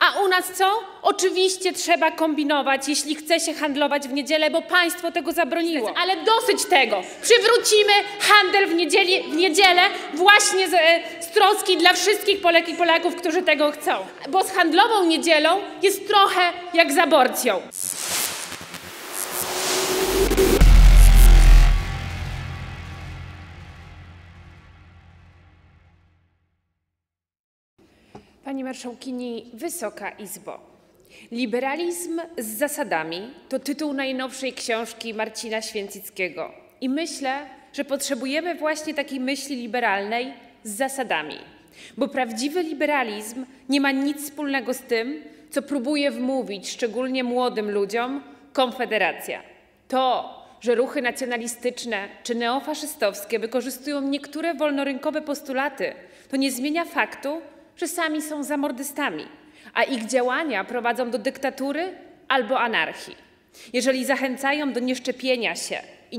A u nas co? Oczywiście trzeba kombinować, jeśli chce się handlować w niedzielę, bo państwo tego zabroniło. Ale dosyć tego. Przywrócimy handel w niedzielę właśnie z troski dla wszystkich Polek i Polaków, którzy tego chcą. Bo z handlową niedzielą jest trochę jak z aborcją. Pani marszałkini, Wysoka Izbo. Liberalizm z zasadami to tytuł najnowszej książki Marcina Święcickiego. I myślę, że potrzebujemy właśnie takiej myśli liberalnej z zasadami. Bo prawdziwy liberalizm nie ma nic wspólnego z tym, co próbuje wmówić szczególnie młodym ludziom Konfederacja. To, że ruchy nacjonalistyczne czy neofaszystowskie wykorzystują niektóre wolnorynkowe postulaty, to nie zmienia faktu, że sami są zamordystami, a ich działania prowadzą do dyktatury albo anarchii. Jeżeli zachęcają do nieszczepienia się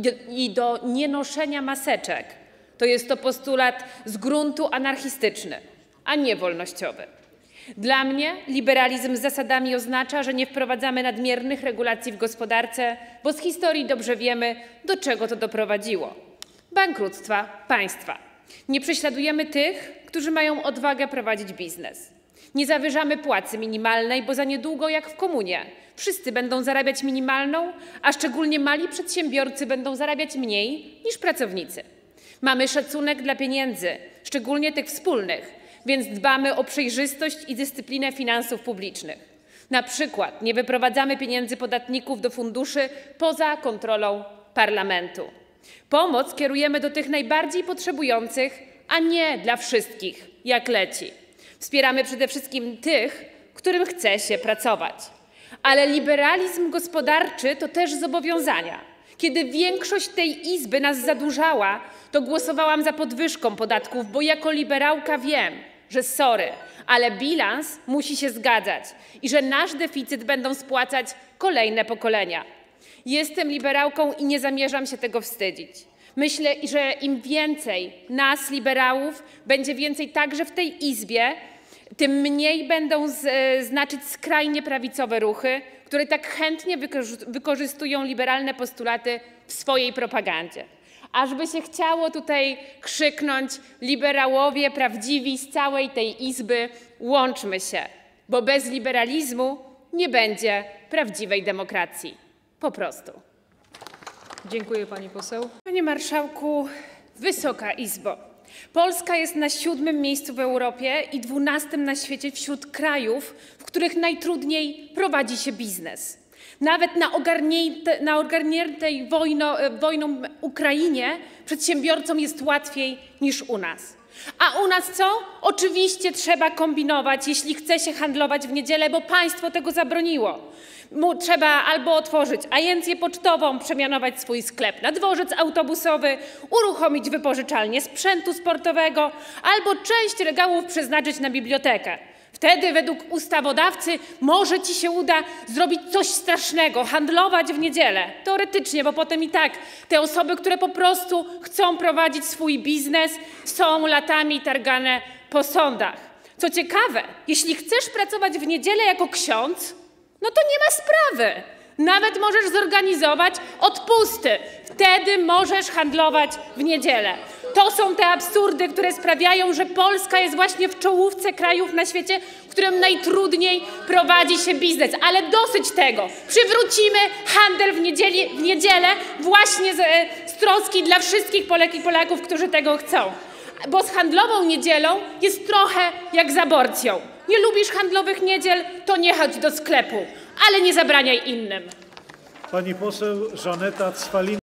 i do nienoszenia maseczek, to jest to postulat z gruntu anarchistyczny, a nie wolnościowy. Dla mnie liberalizm z zasadami oznacza, że nie wprowadzamy nadmiernych regulacji w gospodarce, bo z historii dobrze wiemy, do czego to doprowadziło. Bankructwa państwa. Nie prześladujemy tych, którzy mają odwagę prowadzić biznes. Nie zawyżamy płacy minimalnej, bo za niedługo, jak w komunie, wszyscy będą zarabiać minimalną, a szczególnie mali przedsiębiorcy będą zarabiać mniej niż pracownicy. Mamy szacunek dla pieniędzy, szczególnie tych wspólnych, więc dbamy o przejrzystość i dyscyplinę finansów publicznych. Na przykład nie wyprowadzamy pieniędzy podatników do funduszy poza kontrolą parlamentu. Pomoc kierujemy do tych najbardziej potrzebujących, a nie dla wszystkich, jak leci. Wspieramy przede wszystkim tych, którym chce się pracować. Ale liberalizm gospodarczy to też zobowiązania. Kiedy większość tej Izby nas zadłużała, to głosowałam za podwyżką podatków, bo jako liberałka wiem, że sorry, ale bilans musi się zgadzać i że nasz deficyt będą spłacać kolejne pokolenia. Jestem liberałką i nie zamierzam się tego wstydzić. Myślę, że im więcej nas, liberałów, będzie więcej także w tej Izbie, tym mniej będą znaczyć skrajnie prawicowe ruchy, które tak chętnie wykorzystują liberalne postulaty w swojej propagandzie. Ażby się chciało tutaj krzyknąć: liberałowie prawdziwi z całej tej Izby, łączmy się, bo bez liberalizmu nie będzie prawdziwej demokracji. Po prostu. Dziękuję pani poseł. Panie marszałku, Wysoka Izbo. Polska jest na 7. miejscu w Europie i 12. na świecie wśród krajów, w których najtrudniej prowadzi się biznes. Nawet na ogarniętej wojną Ukrainie przedsiębiorcom jest łatwiej niż u nas. A u nas co? Oczywiście trzeba kombinować, jeśli chce się handlować w niedzielę, bo państwo tego zabroniło. Trzeba albo otworzyć agencję pocztową, przemianować swój sklep na dworzec autobusowy, uruchomić wypożyczalnię sprzętu sportowego, albo część regałów przeznaczyć na bibliotekę. Wtedy według ustawodawcy może ci się uda zrobić coś strasznego, handlować w niedzielę. Teoretycznie, bo potem i tak te osoby, które po prostu chcą prowadzić swój biznes, są latami targane po sądach. Co ciekawe, jeśli chcesz pracować w niedzielę jako ksiądz, no to nie ma sprawy. Nawet możesz zorganizować odpusty. Wtedy możesz handlować w niedzielę. To są te absurdy, które sprawiają, że Polska jest właśnie w czołówce krajów na świecie, w którym najtrudniej prowadzi się biznes. Ale dosyć tego. Przywrócimy handel w niedzielę właśnie z troski dla wszystkich Polek i Polaków, którzy tego chcą. Bo z handlową niedzielą jest trochę jak z aborcją. Nie lubisz handlowych niedziel, to nie chodź do sklepu, ale nie zabraniaj innym. Pani poseł Żaneta Cwalin.